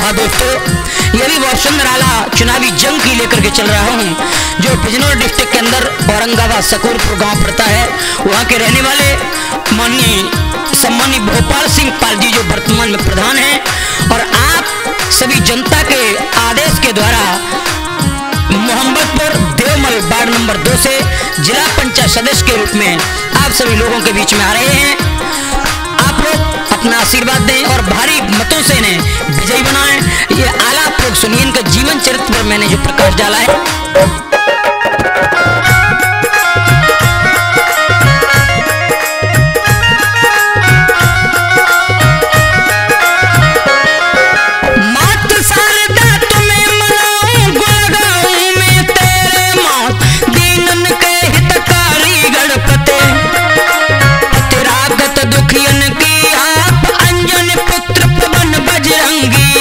हाँ दोस्तों, ये भी बहुत सुंदर आला चुनावी जंग की लेकर के चल रहा हूँ, जो बिजनौर डिस्ट्रिक्ट के अंदर औरंगाबाद सकूरपुर गांव पड़ता है। वहाँ के रहने वाले माननीय सम्मानीय भोपाल सिंह पाल जी जो वर्तमान में प्रधान हैं, और आप सभी जनता के आदेश के द्वारा मोहम्मदपुर देवमल वार्ड नंबर 2 से जिला पंचायत सदस्य के रूप में आप सभी लोगों के बीच में आ रहे हैं। आप लोग अपना आशीर्वाद दें और भारी मतों से इन्हें विजयी बनाएं। ये आला आप लोग सुनिए, इनका जीवन चरित्र पर मैंने जो प्रकाश डाला है। दुखियन की आप अंजन पुत्र पवन बजरंगी,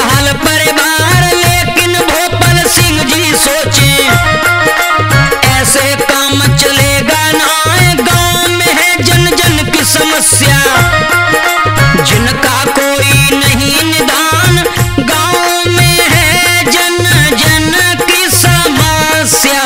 खुशहाल परिवार, लेकिन भोपाल सिंह जी सोचे ऐसे काम चलेगा ना। गांव में है जन जन की समस्या, जिनका कोई नहीं निदान। गांव में है जन जन की समस्या।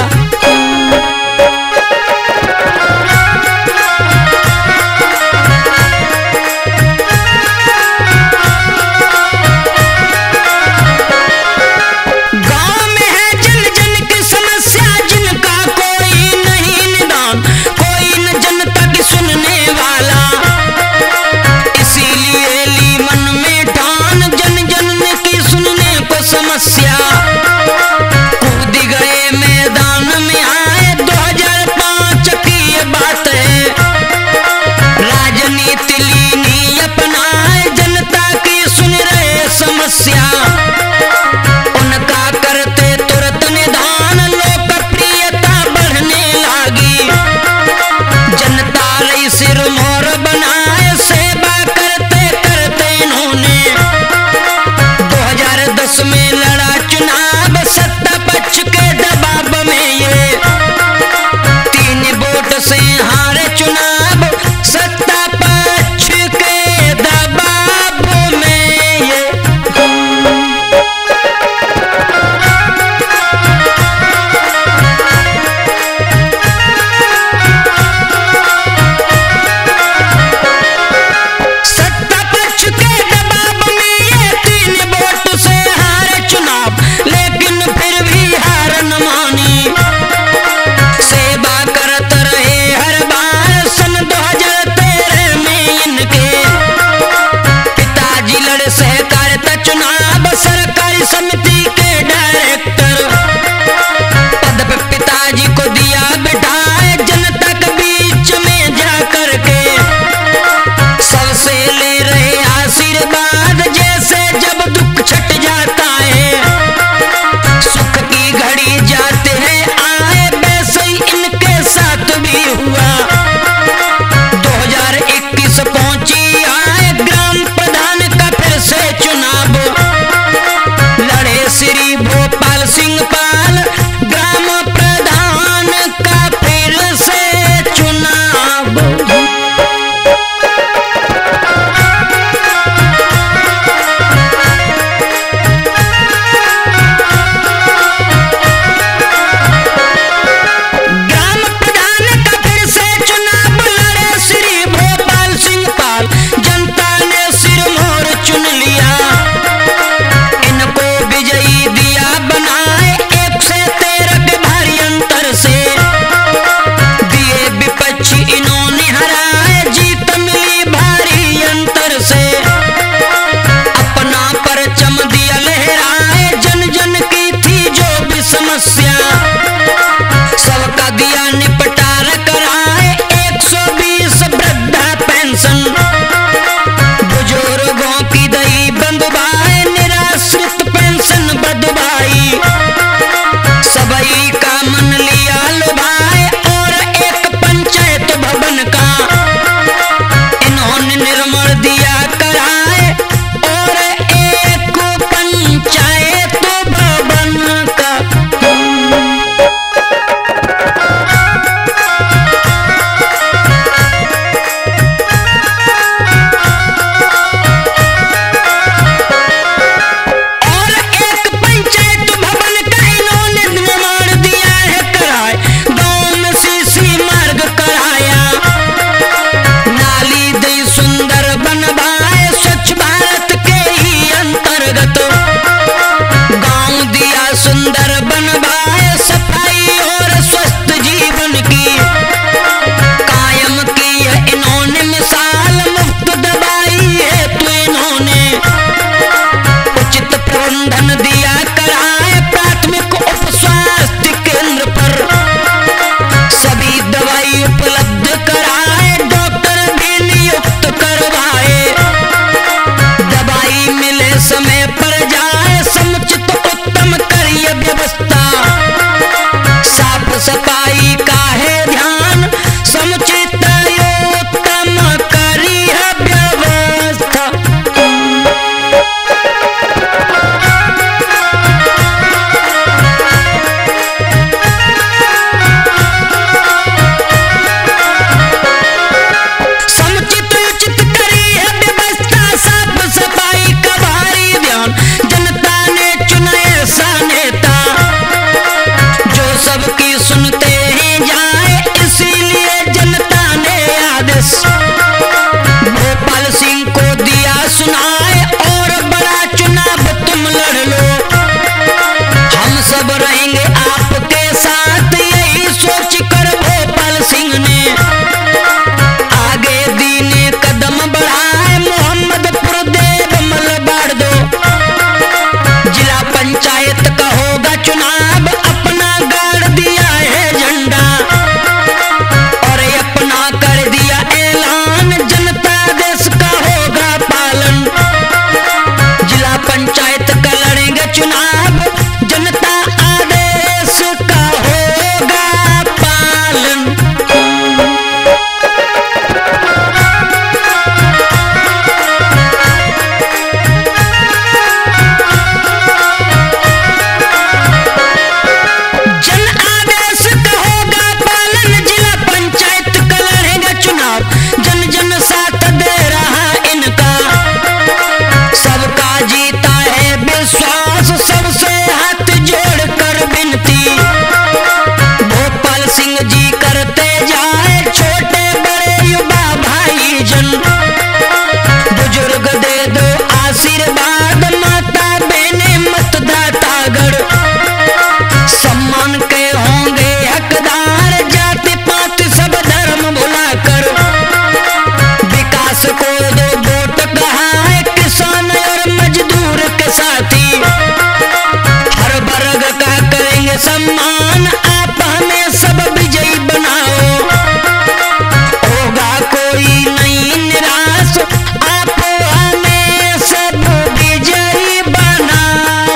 सम्मान आप हमें सब विजयी बनाओ, होगा कोई नहीं निराश, आप हमें सब विजयी बनाओ।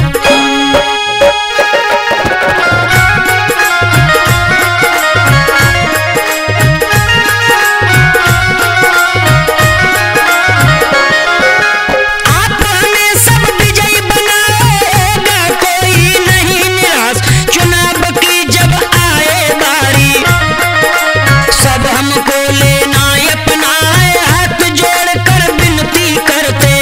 आप हमें सब विजयी बनाओ, होगा कोई नहीं निराश, चुनाव की जब आए बारी, सब हमको लेना अपनाए, हाथ जोड़कर विनती करते,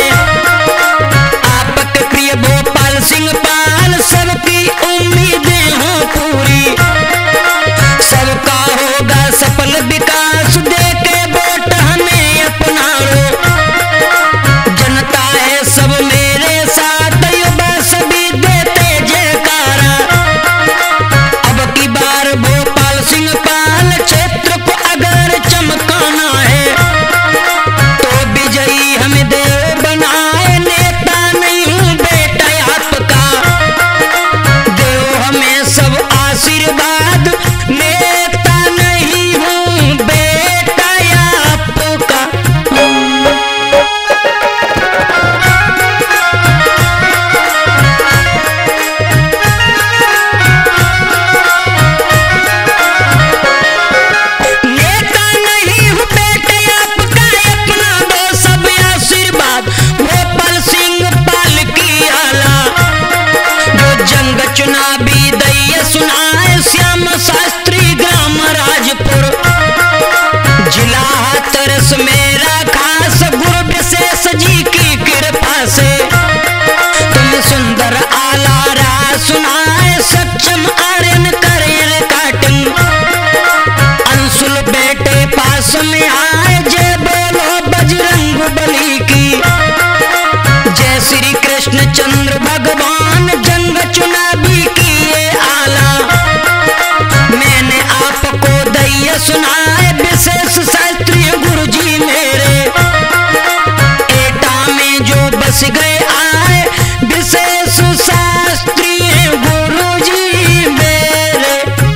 आपके प्रिय भोपाल सिंह पाल, सबकी उम्मीदें हो पूरी, सबका होगा सफल विकास, देके वोट हमें अपना लो, जनता है सब मेरे साथ, युवा सभी देते जयकारा, अब की बार भोपाल सिंह पाल क्षेत्र को अगर चमकाना है, तो विजयी हमें देव बनाए, नेता नहीं हूँ बेटा आपका, देव हमें सब आशीर्वाद, नेता नहीं हूँ बेटा आपका। नेता नहीं हूँ बेटे आपका, अपना दो सब आशीर्वाद, भोपाल सिंह पाल की आला, जो जंग चुनावी दैय सुनाए, श्याम शास्त्री ग्राम राजपुर, जिला हाथरस मेरा खास, गुरु विशेष जी की कृपा से, तुम सुंदर आला राज सुनाए, सक्षम आर्यन करें काटन, अंशुल बेटे पास में आए, जय बोलो बजरंग बली की, जय श्री कृष्ण चंद्र भगवान, जंग चुनावी किए आला, मैंने आपको दैय सुनाए, विशेष शास्त्री गुरु जी मेरे, एटा में जो बस गए आए, विशेष शास्त्री गुरु जी मेरे।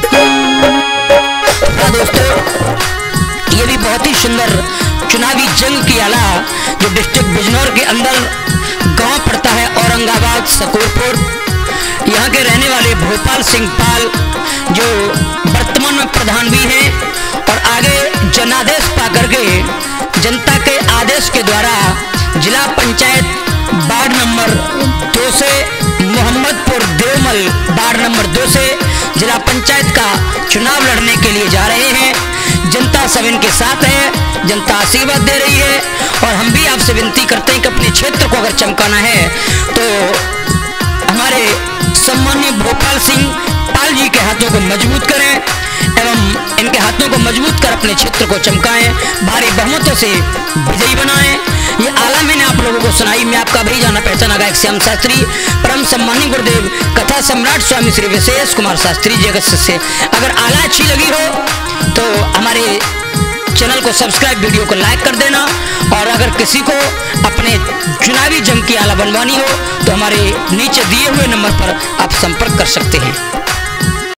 दोस्तों, ये भी बहुत ही सुंदर चुनावी जंग की आला, जो डिस्ट्रिक्ट बिजनौर के अंदर गांव पड़ता है औरंगाबाद सकूरपुर, यहाँ के रहने वाले भोपाल सिंह पाल, जो वर्तमान में प्रधान भी हैं, और आगे जनादेश पा करके जनता के आदेश के द्वारा जिला पंचायत वार्ड नंबर 2 से मोहम्मदपुर देवमल वार्ड नंबर 2 से जिला पंचायत का चुनाव लड़ने के लिए जा रहे हैं। जनता सब इनके साथ है, जनता आशीर्वाद दे रही है, और हम भी आपसे विनती करते हैं कि अपने क्षेत्र को अगर चमकाना है तो हमारे सम्मानीय भोपाल सिंह पाल जी के हाथों को मजबूत करें, एवं इनके हाथों को मजबूत कर अपने क्षेत्र को चमकाएं, भारी बहुमतों से विजयी बनाएं। ये आला मैंने आप लोगों को सुनाई। मैं आपका भाई जाना पहचाना गायक श्याम शास्त्री, परम सम्मानीय गुरुदेव कथा सम्राट स्वामी श्री विशेष कुमार शास्त्री जी अगस्त से। अगर आला अच्छी लगी हो तो हमारे चैनल को सब्सक्राइब, वीडियो को लाइक कर देना, और अगर किसी को अपने चुनावी जंग की आला बनवानी हो तो हमारे नीचे दिए हुए नंबर पर आप संपर्क कर सकते हैं।